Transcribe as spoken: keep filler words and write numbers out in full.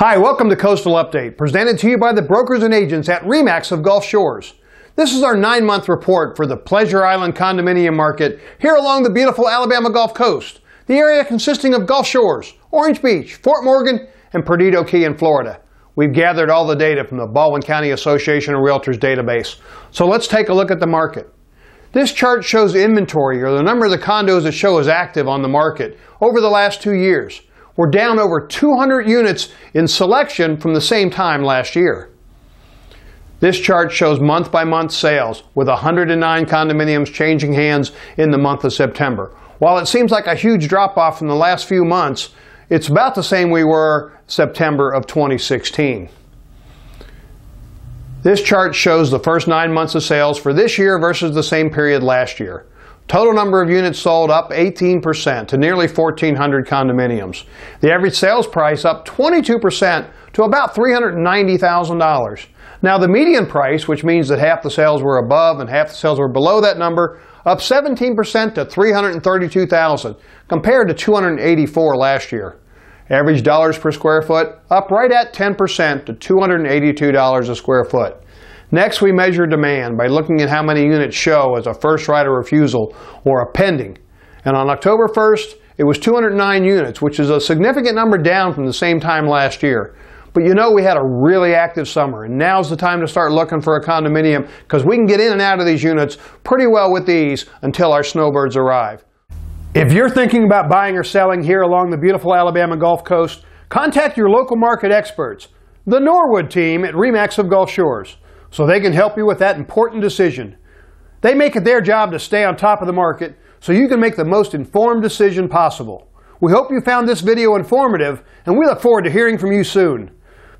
Hi, welcome to Coastal Update, presented to you by the brokers and agents at RE/MAX of Gulf Shores. This is our nine-month report for the Pleasure Island condominium market here along the beautiful Alabama Gulf Coast, the area consisting of Gulf Shores, Orange Beach, Fort Morgan, and Perdido Key in Florida. We've gathered all the data from the Baldwin County Association of Realtors database. So let's take a look at the market. This chart shows inventory, or the number of the condos that show as active on the market over the last two years. We're down over two hundred units in selection from the same time last year. This chart shows month-by-month sales, with one hundred nine condominiums changing hands in the month of September. While it seems like a huge drop-off from the last few months, it's about the same we were September of twenty sixteen. This chart shows the first nine months of sales for this year versus the same period last year. Total number of units sold up eighteen percent to nearly fourteen hundred condominiums. The average sales price up twenty-two percent to about three hundred ninety thousand dollars. Now the median price, which means that half the sales were above and half the sales were below that number, up seventeen percent to three hundred thirty-two thousand dollars compared to two hundred eighty-four thousand dollars last year. Average dollars per square foot up right at ten percent to two hundred eighty-two dollars a square foot. Next, we measure demand by looking at how many units show as a first right of refusal or a pending. And on October first, it was two hundred nine units, which is a significant number down from the same time last year. But you know we had a really active summer, and now's the time to start looking for a condominium because we can get in and out of these units pretty well with ease until our snowbirds arrive. If you're thinking about buying or selling here along the beautiful Alabama Gulf Coast, contact your local market experts, the Norwood Team at RE/MAX of Gulf Shores, so they can help you with that important decision. They make it their job to stay on top of the market so you can make the most informed decision possible. We hope you found this video informative, and we look forward to hearing from you soon.